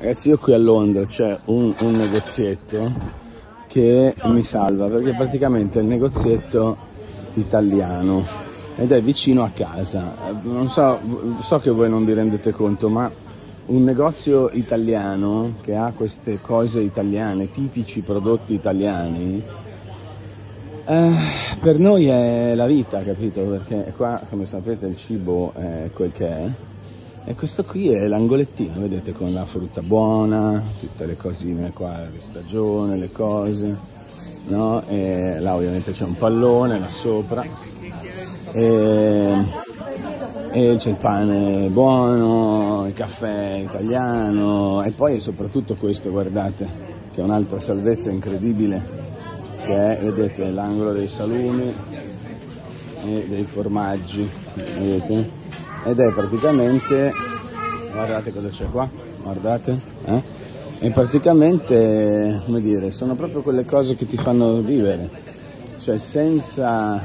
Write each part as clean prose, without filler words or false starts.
Ragazzi, io qui a Londra c'è un negozietto che mi salva, perché praticamente è il negozietto italiano ed è vicino a casa. Non so che voi non vi rendete conto, ma un negozio italiano che ha queste cose italiane, tipici prodotti italiani, per noi è la vita, capito? Perché qua, come sapete, il cibo è quel che è. E questo qui è l'angolettino, vedete, con la frutta buona, tutte le cosine qua di stagione, le cose, no? E là ovviamente c'è un pallone là sopra e c'è il pane buono, il caffè italiano e poi soprattutto questo, guardate, che è un'altra salvezza incredibile, che è, vedete, l'angolo dei salumi e dei formaggi, vedete? Ed è praticamente, guardate cosa c'è qua, guardate, e praticamente, come dire, sono proprio quelle cose che ti fanno vivere, cioè senza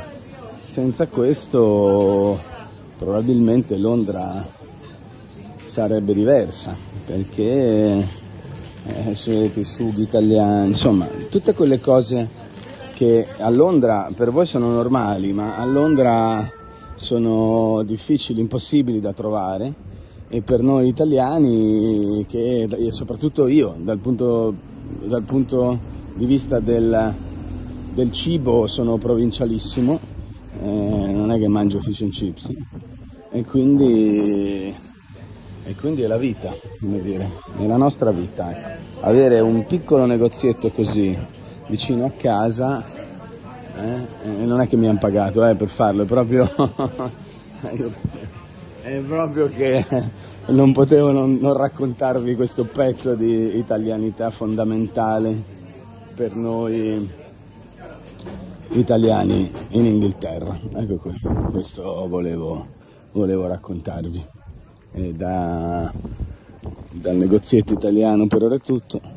questo probabilmente Londra sarebbe diversa, perché i sughi italiani, insomma, tutte quelle cose che a Londra per voi sono normali, ma a Londra sono difficili, impossibili da trovare, e per noi italiani, che soprattutto io dal punto di vista del cibo sono provincialissimo, non è che mangio fish and chips, e quindi è la vita, come dire, è la nostra vita, ecco. Avere un piccolo negozietto così vicino a casa, non è che mi hanno pagato per farlo, è proprio che non potevo non raccontarvi questo pezzo di italianità fondamentale per noi italiani in Inghilterra. Ecco qui, questo volevo raccontarvi. Dal negozietto italiano per ora è tutto.